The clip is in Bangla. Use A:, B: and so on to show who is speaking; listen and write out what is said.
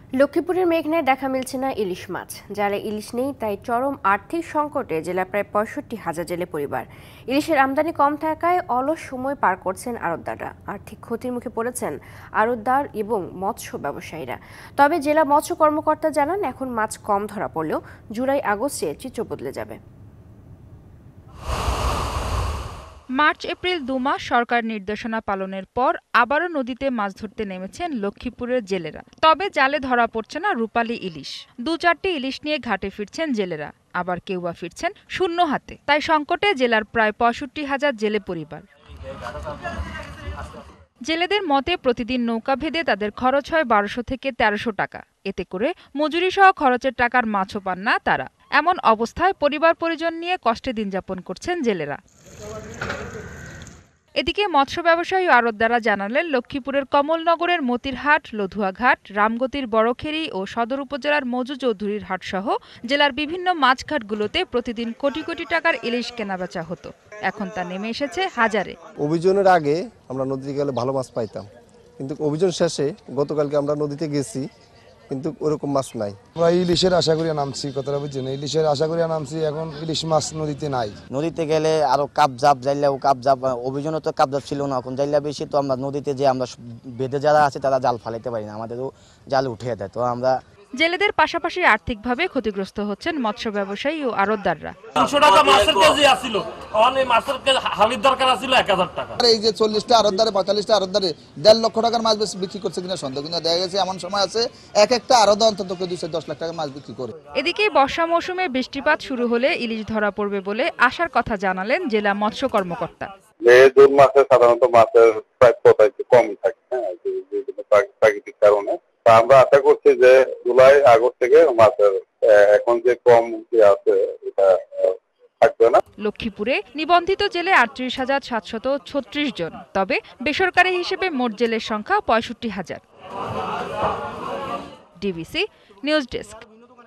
A: লক্ষ্মীপুরের মেঘনায় দেখা মিলছে না ইলিশ মাছ। যারা ইলিশ নেই তাই চরম আর্থিক সংকটে জেলা প্রায় ৬৫,০০০ জেলে পরিবার। ইলিশের আমদানি কম থাকায় অলস সময় পার করছেন আড়তদাররা। আর্থিক ক্ষতির মুখে পড়েছেন আড়তদার এবং মৎস্য ব্যবসায়ীরা। তবে জেলা মৎস্য কর্মকর্তা জানান, এখন মাছ কম ধরা পড়লেও জুলাই আগস্টে চিত্র বদলে যাবে।
B: মার্চ এপ্রিল ২ মাস সরকার নির্দেশনা পালনের পর আবারও নদীতে মাছ ধরতে নেমেছেন লক্ষ্মীপুরের জেলেরা। তবে জালে ধরা পড়ছে না রূপালী ইলিশ। ২-৪টি ইলিশ নিয়ে ঘাটে ফিরছেন জেলেরা, আবার কেউ বা ফিরছেন শূন্য হাতে। তাই সংকটে জেলার প্রায় ৬৫,০০০ জেলে পরিবার। জেলেদের মতে প্রতিদিন নৌকা ভেদে তাদের খরচ হয় ১২০০ থেকে ১৩০০ টাকা। এতে করে মজুরি সহ খরচের টাকার মাছও পান না তারা। এমন অবস্থায় পরিবার পরিজন নিয়ে কষ্টে দিন যাপন করছেন জেলেরা। এদিকে মৎস্য ব্যবসায়ী ও আড়তদাররা জানালেন, লক্ষ্মীপুরের কমলনগরের মতিরহাট, লধুয়াঘাট, রামগতির বড়খেরি ও সদর উপজেলার মজু চৌধুরীর হাট সহ জেলার বিভিন্ন মাছঘাটগুলোতে প্রতিদিন কোটি কোটি টাকার ইলিশ কেনাবেচা হতো। এখন তা নেমে এসেছে হাজারে।
C: অভিযানের আগে আমরা নদীতে গেলে ভালো মাছ পাইতাম, কিন্তু অভিযান শেষে গতকালকে আমরা নদীতে গেছি, কিন্তু ওরকম মাছ নাই।
D: আমরা ইলিশের আশা করিয়া নামছি, কথাটা বুঝছেন, ইলিশের আশা করিয়া নামছি, এখন ইলিশ মাছ নদীতে নাই।
E: নদীতে গেলে আরো কাপজাপ জাইলাও কাপজাপ, অভিযানও তো কাপজাপ ছিল না, এখন জাইলা বেশি, তো আমরা নদীতে যে আমরা বেঁধে যারা আছে তারা জাল ফালাইতে পারি না, আমাদেরও জাল উঠিয়ে দেয়। তো আমরা
B: জেলেদের পাশাপাশি আর্থিকভাবে ক্ষতিগ্রস্ত হচ্ছেন মৎস্য ব্যবসায়ী ও আড়তদাররা।
F: ৩০০ টাকা মাছের কেজি আছিল, অনেক মাছের কেজি হালির দরকার ছিল ১০০০ টাকা।
G: এই যে ৪০টা আড়তদারে ৪৫টা আড়তদারে ১.৫ লক্ষ টাকার মাছ বিক্রি করছে কিনা সন্দেহ, কিন্তু দেখা গেছে এমন সময় আছে এক একটা আড়ত অন্তত ২-১০ লাখ টাকার মাছ বিক্রি করে।
B: এদিকে বর্ষা মৌসুমে বৃষ্টিপাত শুরু হলে ইলিশ ধরা পড়বে বলে আশার কথা জানালেন জেলা মৎস্য কর্মকর্তা।
H: জুন মাসে সাধারণত মাছের প্রাপ্যতা একটু কম থাকে, প্রাকৃতিক কারণে। আমরা আশা করছি যে জুলাই আগস্ট থেকে মাছের এখন যে কম আছে এটা থাকবে না।
B: লক্ষ্মীপুরে নিবন্ধিত জেলে ৩৮,৭৩৬ জন, তবে বেসরকারি হিসেবে মোট জেলের সংখ্যা ৬৫,০০০। DBC news desk.